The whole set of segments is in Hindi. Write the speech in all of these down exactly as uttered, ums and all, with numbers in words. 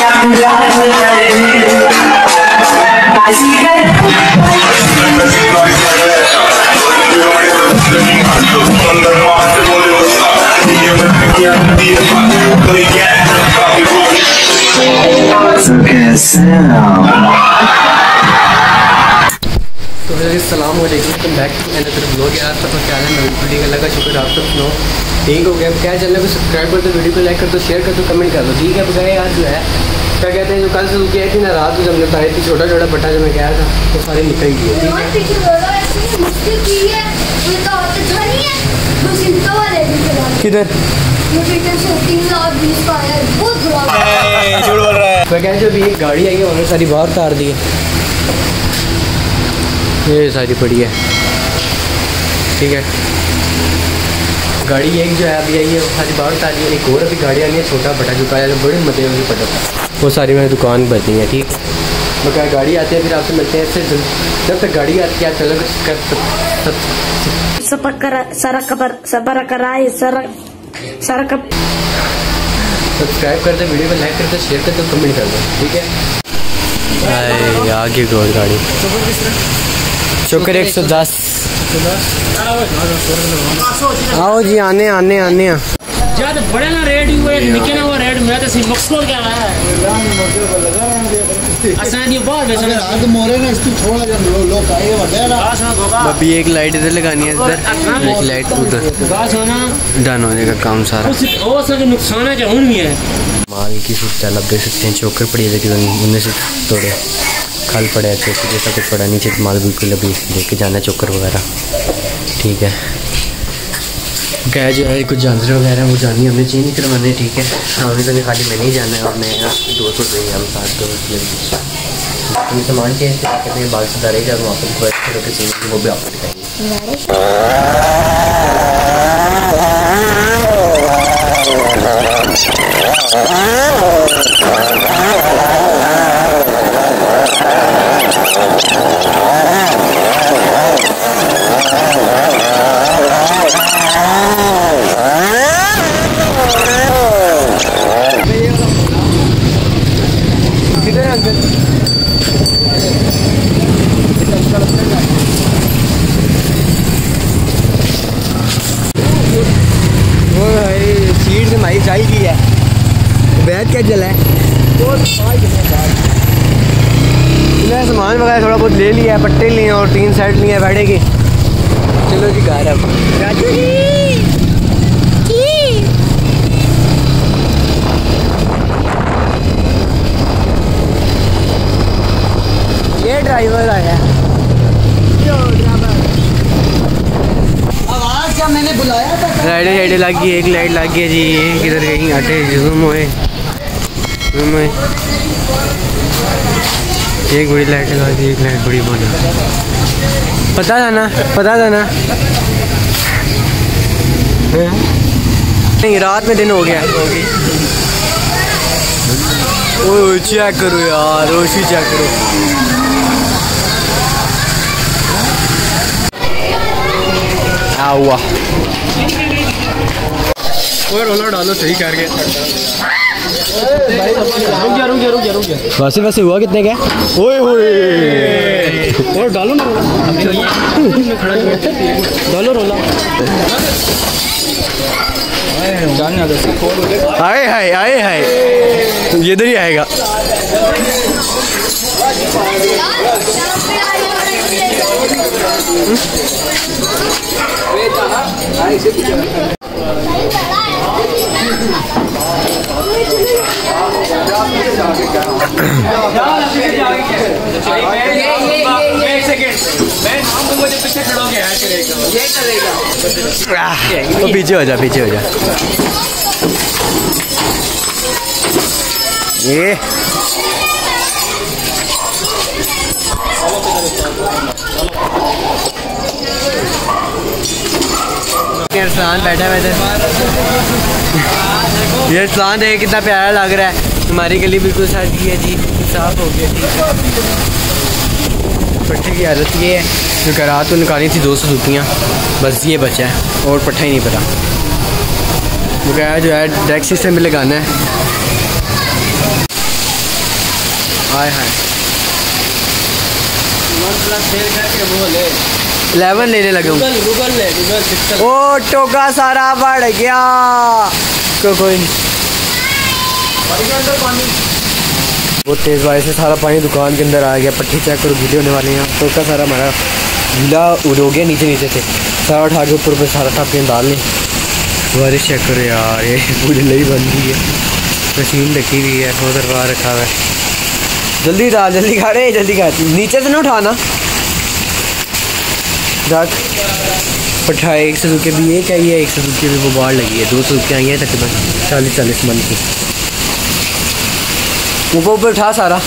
तो अस्सलाम वालेकुम, तुम बैक टू अनदर ब्लॉग। यार सब क्या है, मैं वीडियो अल्लाह का शुक्र, आप सब सुनो ठीक हो गया। क्या चैनल को सब्सक्राइब कर दो, वीडियो को लाइक कर दो, शेयर कर दो, कमेंट कर दो, ठीक है। बगैर यार जो है क्या कहते हैं, जो कल से रुकी आई थी ना रात को, जब मैं पाई थी छोटा छोटा पट्टा जो मैं गया था वो सारे निकल गए। किधर जो भी एक गाड़ी आई है उन्होंने सारी बाहर उतार दी है, ये सारी पड़ी है, ठीक है। गाड़ी एक जो है अभी आई है वो सारी बाहर उतार दी है। एक और अभी गाड़ी आई है छोटा बटा जो का है, बड़ी मजे में पटा था, वो सारी मेरी दुकान बचनी है, ठीक है। तो क्या गाड़ी आती है फिर आपसे मिलते हैं, इससे जब तक गाड़ी आती है आप चलो सब्सक्राइब कर दो, वीडियो को लाइक कर दो, शेयर कर दो, कमेंट कर दो, ठीक है। आगे गोल गाड़ी चोकर एक सौ दस। आओ जी, आने आने आने ज्यादा बड़े ना रेट हुए निके ना वो रेट में तो सिर्फ मकसद क्या है असन ये बात है आज मोरे ने इसकी थोड़ा जब लोग आए वडेरा अभी एक लाइट इधर लगानी है, इधर एक लाइट उधर, डन हो जाएगा काम सारा। वो सब नुकसान है जो उन भी है माल की सूरत आप देख सकते हैं। चोकर पड़ी है लेकिन उनमें से थोड़े खल पड़े हैं, चोकर जैसा कुछ पड़ा नीचे, माल बिल्कुल अभी लेके जाना है चोकर वगैरह, ठीक है। क्या जो है कुछ जानवर वगैरह वो जानी हमने चेंज करवाने, ठीक है। हमने तो नहीं खाली मैंने ही जाना है और मैं दोस्त हो गई हम साथ दोस्त हम सामान चेंज कहते हैं, बाल सुधारे जब वापस बैठ कर चेंज वो भी आपको दिखाएंगे। सीट से माई चाय की है, बैठ क्या जला है, सामान वगैरह थोड़ा बहुत ले लिया है, पट्टे लिए और तीन सेट लिए बैठे की। चलो जी घर अब राजू जी ये ड्राइवर आया, मैंने बुलाया था। लाइटें लाइटें लग गई, एक लाइट लग गई जी, ये किधर गई आटे जूम हुए, एक बड़ी लाइट लगा दी, एक लाइट बड़ी बना, पता था ना पता था ना नहीं, रात में दिन हो गया। ओह चेक करो यार, रोशनी चेक करो, हुआ और रोना डालो सही करके। वैसे वैसे हुआ कितने का? ओए ओए और डालो ना डालो रोला। आए हाय आए हाय, ये इधर ही आएगा। तो पीछे हो जा, पीछे हो जा। ये अरसलान बैठा हुआ था। ये अरसलान देख कितना प्यारा लग रहा है। हमारी गली बिल्कुल साफ है जी, साफ हो गया। पट्टे की हालत ये है, जो कि रात को निकाली थी दो सौ सूतियाँ, बस ये बचा है और पट्टा ही नहीं पड़ा। जो क्या जो है डायरेक्ट सिस्टम में लगाना है। हाय हाय इलेवन लेने लगे हूँ। गूगल ले गूगल पिक्सल। ओ टोका सारा बढ़ गया। को कोई नहीं, बहुत तेज़ बारिश से सारा पानी दुकान के अंदर आ गया। पट्टी चेक करो, गीले होने वाले हैं। टोका सारा हमारा गीला हो गया नीचे नीचे से, सारा उठा के ऊपर पर सारा टाप के डाल लें। बारिश चेक करो यार, ये पूरी लई बन गई है, मशीन रखी हुई है, उधर बाहर रखा हुआ है। जल्दी डाल, जल्दी खा रहे, जल्दी खा, नीचे से ना उठाना। रात पट्ठा एक सौ रुपये भी एक आई है, एक सौ रुपये भी वो बाहर लगी है। दो सौ रुपये आई है तकरीबन चालीस चालीस मन की। ऊपर ऊपर उठा सारा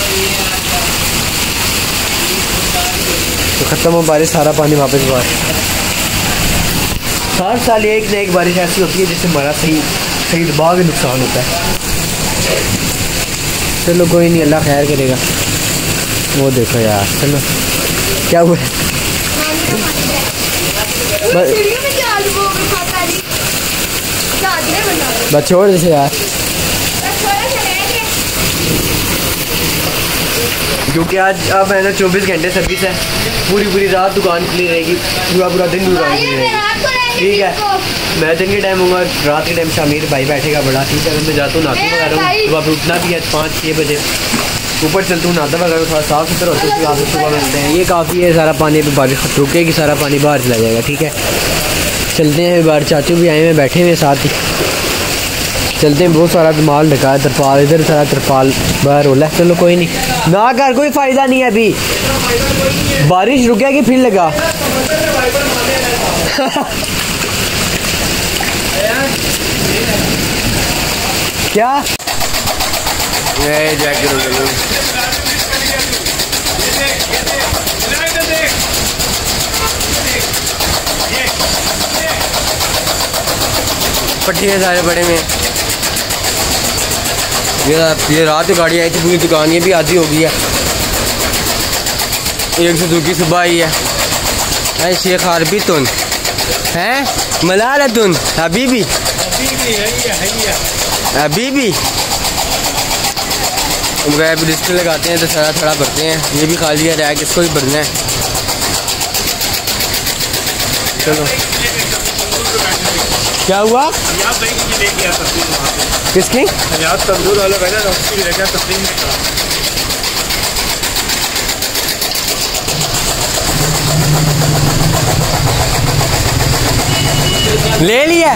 तो ख़त्म हो बारिश, सारा पानी वापस बाहर। हर साल एक न एक बारिश ऐसी होती है जिससे हमारा सही सही दबाव भी नुकसान होता है। चलो कोई नहीं, अल्लाह खैर करेगा। वो देखो यार, चलो क्या हुआ है? बस छोड़ जैसे यार, क्योंकि आज अब है ना चौबीस घंटे सर्विस है, पूरी पूरी रात दुकान खुली रहेगी, पूरा पूरा दिन दुकान खुली रहेगी। ठीक है, मैं दिन के टाइम होगा, रात के टाइम शामिर भाई बैठेगा बड़ा। ठीक है, मैं जाता हूँ नहाता वगैरह हूँ, सुबह पर उठना भी है पाँच छः बजे, ऊपर चलता हूँ नहाता वगैरह, थोड़ा साफ सुथरा होता है, उसके बाद सुबह मिलते हैं। ये काफ़ी है, सारा पानी पे बारिश रुकेगी, सारा पानी बाहर चला जाएगा। ठीक है, चलते हैं बाहर, चाचू भी आए हुए बैठे हुए साथ ही, चलते हैं। बहुत सारा माल ढका है, तरपाल इधर सारा तरपाल बाहर होला है। चलो कोई नहीं, ना कर कोई फ़ायदा नहीं है, अभी बारिश रुकेगी फिर लगा। क्या पट्टियाँ सारे बड़े में। ये ये रात की गाड़ी आई थी, पूरी दुकान ये भी आधी हो गई है। एक सुजुकी सुबह आई है। अरे शेख आरबी तुन हैं मलाल तुन हबीबी हबीबी गैप डिस्प्ले लगाते हैं तो सारा थोड़ा भरते हैं। ये भी खाली है, रैक इसको भी भरना है। चलो क्या हुआ? किसकी? तंदूर वाला ले लिया।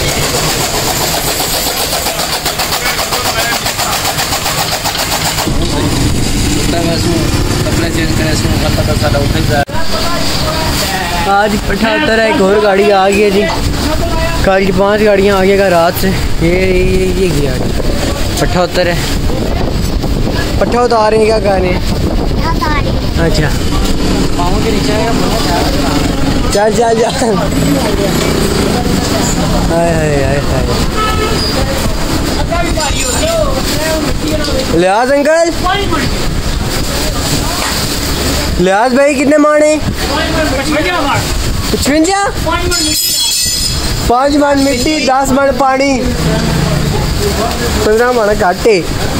आज पचहत्तर है, एक और गाड़ी आ गई है जी। कल की पांच गाड़ियां आ गई रात से। ये ये ये गया पट्ठा उतर है, पट्ठा उतार रहे हैं, क्या कर रहे हैं? अच्छा पाँव के नीचे चल चल चल। हाय हाय हाय हाय, लिहाज अंकल, लिहाज भाई कितने माने? पचवंजा, पाँच मन मिट्टी, दस मन पानी, पंद्रह मन घाटे,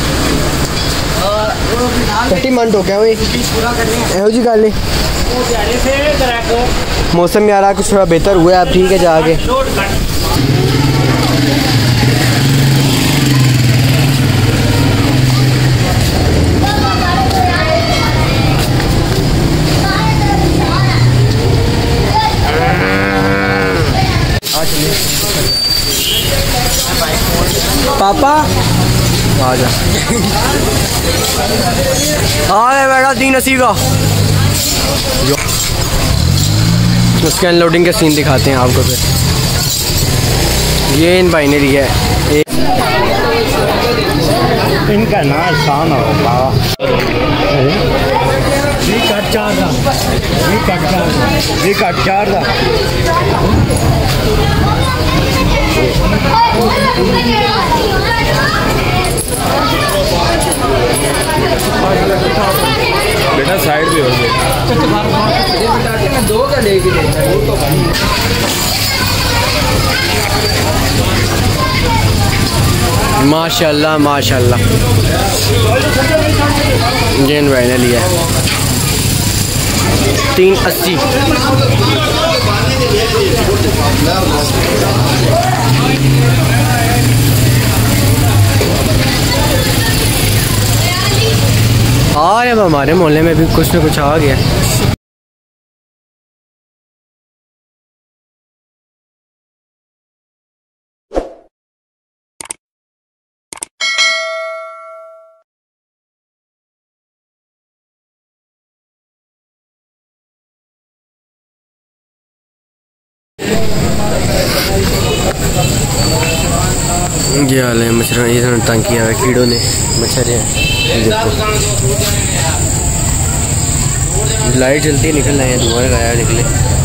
कट्टी मन टोकिया हुई। एहो जी गल मौसम यार कुछ थोड़ा बेहतर हुआ है अब। ठीक है, जाके पापा आ जा। हाँ बेटा तीन अस्सी का। उसके अनलोडिंग के सीन दिखाते हैं आपको फिर। ये इन भाई ने दिया है। इनका ना आसान होगा। ये कट चार था, ये कट चार था, ये कट चार था। बेटा साइड भी हो गया। दो का लेके माशाल्लाह माशाल्लाह। जैन भाई ने लिया तीन अस्सी। और अब हमारे मोहल्ले में भी कुछ न कुछ आ गया। ये हाल है मच्छर, ये तंग किया है कीड़ों ने, मच्छर है। देखो लाइट जलती निकल रहे हैं, धुआं लगाया निकले।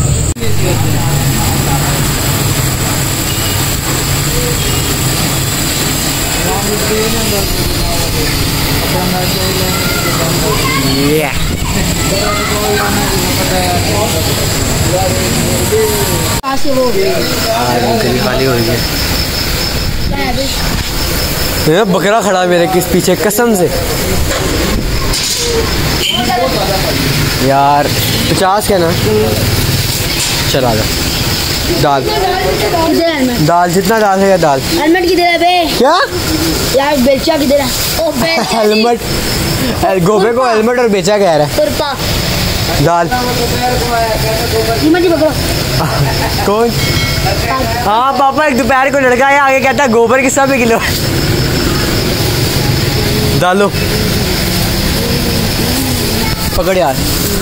ये खाली हो गई है। बकरा खड़ा मेरे किस पीछे कसम से यार। पचास क्या ना, चला जा। दाल दाल जितना दाल है दाल। हेलमेट किधर है बे? क्या यार बेचा किधर है? ओ बेचा हेलमेट, गोबे को हेलमेट और बेचा कह रहा है। दाल कौन? हाँ पापा, एक दोपहर को लड़का है आगे कहता है गोबर किस रुपए किलो। डालो पकड़ यार।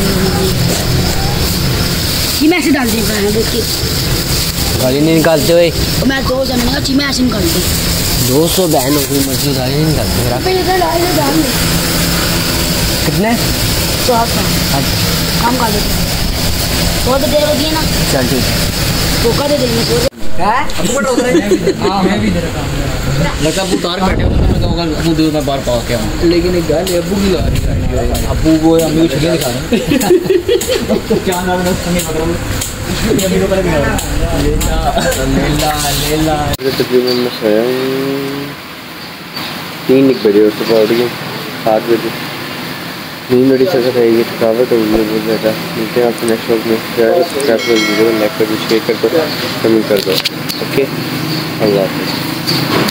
चीमा ऐसे डाल देता है देख के। गाली नहीं निकालते हुए तो मैं तो जमने का चीमा ऐसे निकालते। दो सौ बहन होगी मर्जी, गाली नहीं निकालते। कितने? तो आपका काम कर देते तो तो तेरे को दिए ना। चल ठीक तो का दे देंगे तो है अब बट उधर हां मैं भी इधर काम लगता है। अबू तार बैठे हो तो मैं कहूंगा अबू दूर में बाहर पास के आऊं, लेकिन एक गाल अबू की ला रही है। अबू को अम्मी को छुट्टी दिखा रहे हैं। तो क्या नाम है उसका नहीं पता। अम्मी को पता नहीं लेला लेला लेला। तकरीबन मैं सोया तीन एक बजे और सुबह उठ गया सात बजे। नींद बड़ी सख्त है, ये थकावट हो गई है बहुत ज़्यादा। मिलते हैं आपसे नेक्स्ट व्लॉग में। ज़्यादा सब्सक्राइब कर दीजिए, लाइक कर दो, शेयर कर दो, कमेंट कर दो। ओके, अल्लाह हाफ़िज़।